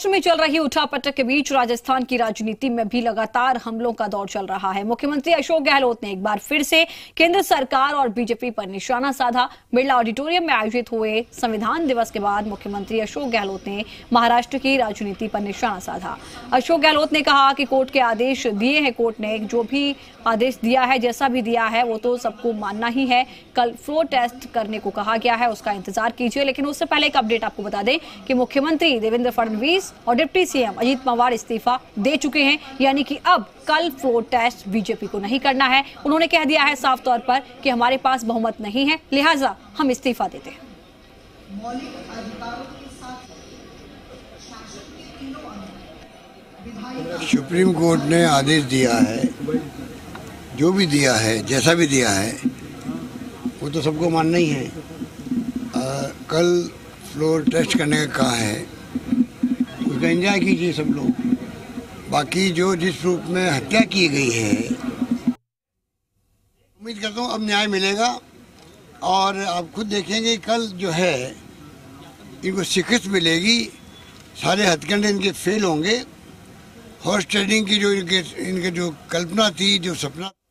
महाराष्ट्र में चल रही उठापटक के बीच राजस्थान की राजनीति में भी लगातार हमलों का दौर चल रहा है। मुख्यमंत्री अशोक गहलोत ने एक बार फिर से केंद्र सरकार और बीजेपी पर निशाना साधा। बिरला ऑडिटोरियम में आयोजित हुए संविधान दिवस के बाद मुख्यमंत्री अशोक गहलोत ने महाराष्ट्र की राजनीति पर निशाना साधा। अशोक गहलोत ने कहा कि कोर्ट के आदेश दिए हैं, कोर्ट ने जो भी आदेश दिया है, जैसा भी दिया है, वो तो सबको मानना ही है। कल फ्लोर टेस्ट करने को कहा गया है, उसका इंतजार कीजिए। लेकिन उससे पहले एक अपडेट आपको बता दें कि मुख्यमंत्री देवेंद्र फडणवीस और डिप्टी सीएम अजीत पवार इस्तीफा दे चुके हैं, यानी कि अब कल फ्लोर टेस्ट बीजेपी को नहीं करना है। उन्होंने कह दिया है साफ तौर पर कि हमारे पास बहुमत नहीं है, लिहाजा हम इस्तीफा देते हैं। सुप्रीम कोर्ट ने आदेश दिया है, जो भी दिया है, जैसा भी दिया है, वो तो सबको मानना ही है। कल फ्लोर टेस्ट करने का कहा है, उसका एंजॉय कीजिए सब लोग। बाकी जो जिस रूप में हत्या की गई है, उम्मीद करता हूँ अब न्याय मिलेगा और आप खुद देखेंगे कल जो है इनको शिकस्त मिलेगी। सारे हथकंडे इनके फेल होंगे। हॉर्स ट्रेडिंग की जो इनके जो कल्पना थी, जो सपना